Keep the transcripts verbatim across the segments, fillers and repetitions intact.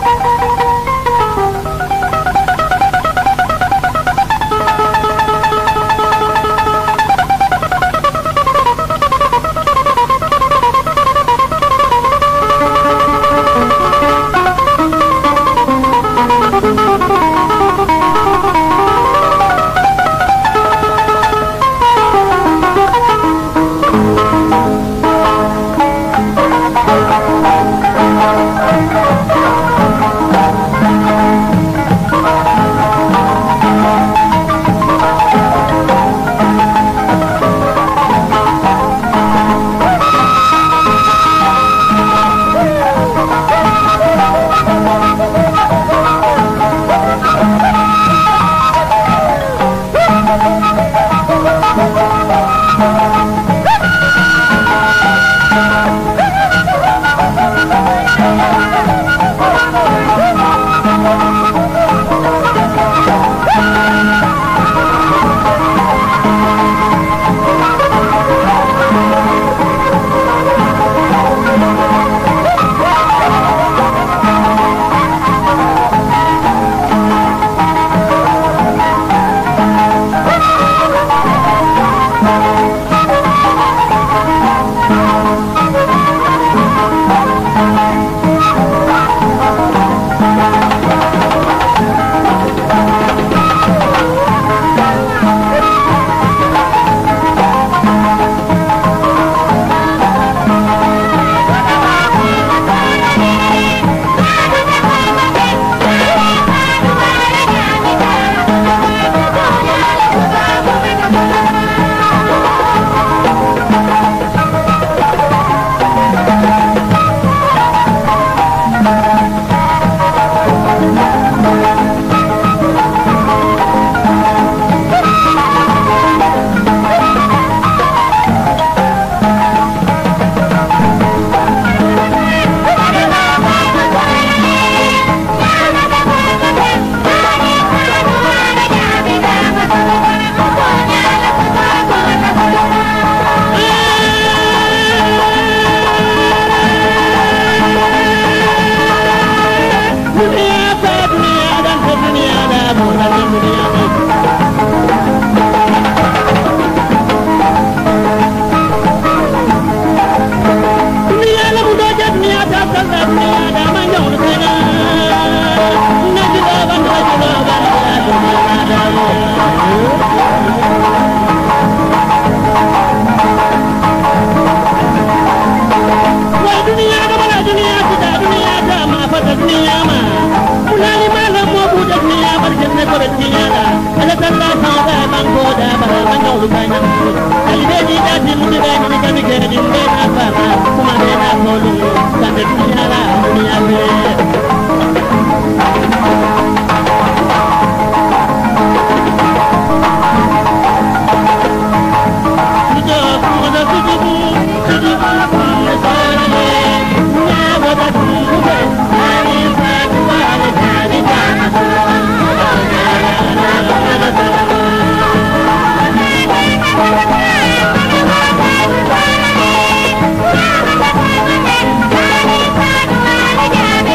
Thank you.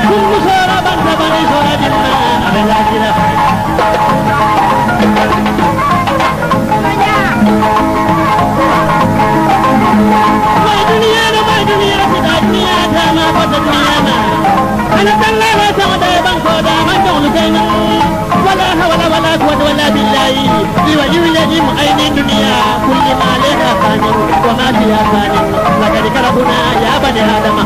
Kumusora bangsa bani sora jinna abela jira. Mai dunia na mai dunia kita dunia sama pada dunia na. Anak Allah wa sama da bang soda man dong lu kaina. Wala hawla wala quwwata wala billahi. Iwa yuyaji mu ainin dunia kulli ma laha fanin wa ma fiha fanin. Laqad karabuna ya bani adama.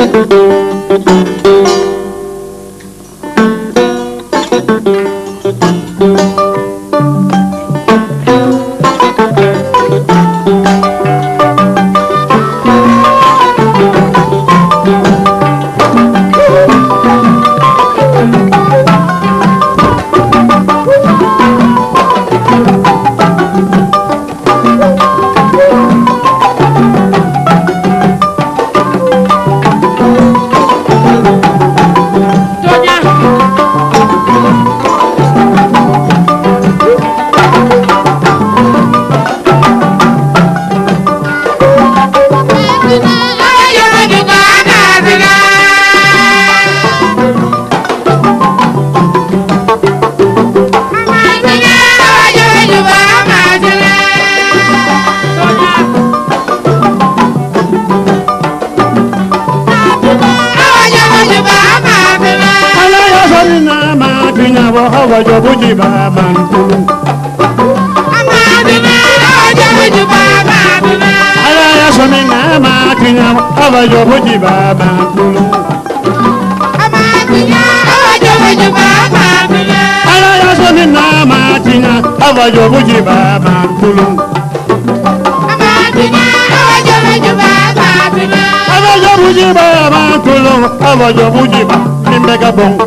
Wajobuji baba nkulu amadina wajobuji baba madina ala yasomina amadina wajobuji baba nkulu amadina wajobuji baba madina ala yasomina amadina wajobuji baba nkulu amadina wajobuji baba madina wajobuji baba nkulu wajobuji baba nimbeka bongo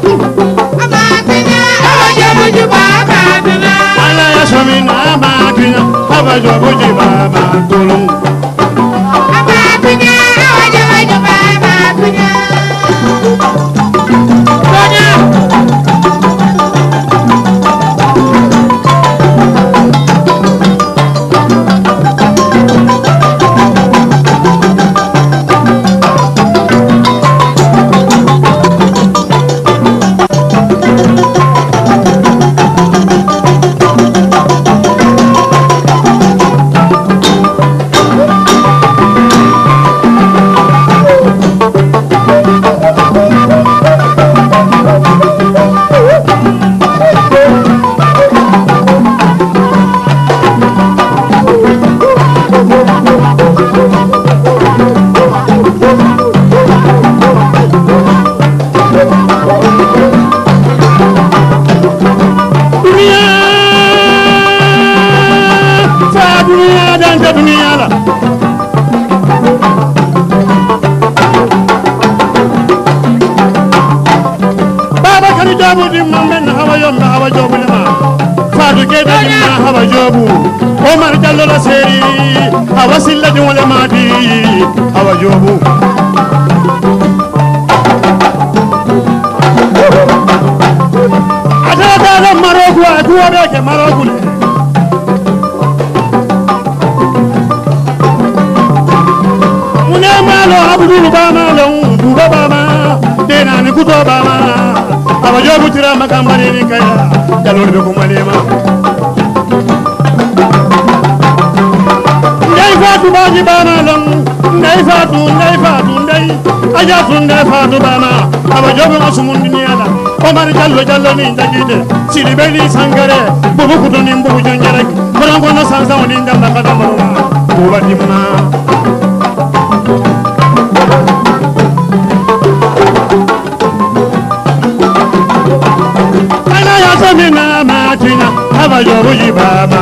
ala yasomina amadina abajobuji baba nkulu amadina abajobuji baba madina Omar Jallo la seri awasilla di wala madi awajobu ada ada marogu atuwa be ke marogu le mune malo abdul bama lo duba bama dena ni kuto bama awajobu tira makambani ni kaya Jallo be ko malema Fatu baji bana long, ndai fatu, ndai fatu, ndai aja tu ndai fatu bana. Aba jobe masumun dunia la. Omar Jallo Jallo ni ndagide. Sili beli sangare, bubu kutu ni bubu jonjare. Korango no sansa wani ndamba kada maruma. Buba dimma. Ana ya samina matina, aba jobe baba.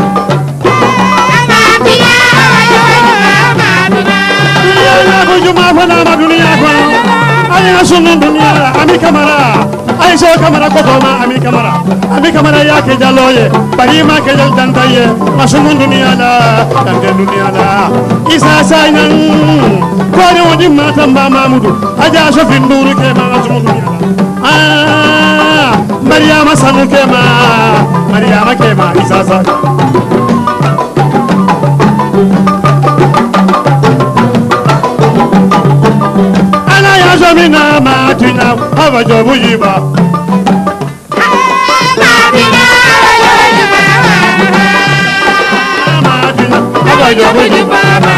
Juma fana ma dunia ko ay sunu dunia ami kamara ay so kamara ko to ma ami kamara ami kamara ya ke jaloye bari ma ke jal dantaye ma sunu dunia la dante dunia la isa saynan ko ne wodi ma tamba mamudu aja so finduru ke ma sunu dunia la ah mariama sanu ke ma mariama ke ma isa sa Mina matina abajobu yiba matina abajobu yiba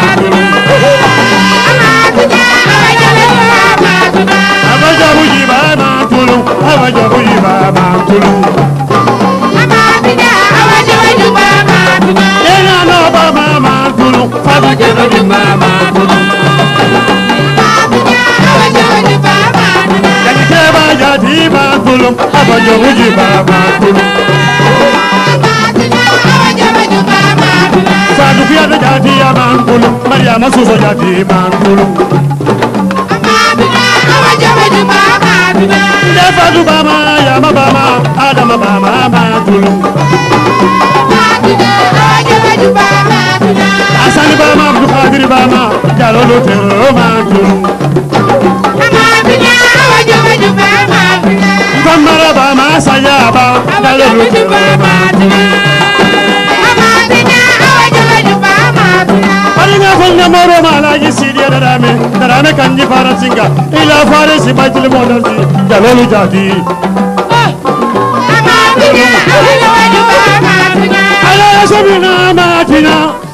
abajobu yiba matulu abajobu yiba matulu ena no baba matulu abajobu yiba matulu jadi bantulum abajo uji bantulum Sadu fiada jadi bantulum Mariama suso jadi bantulum Defadu bama yama bama adama bama bantulum Asani bama Abdul Qadir bama jalolo tero bantulum Kamara bama sayaba jalolo tero bantulum Palinga fanga moro malaji sidia darame darame kanji farasinga ila farisi baitul monarji jalolu jadi ala sabina matina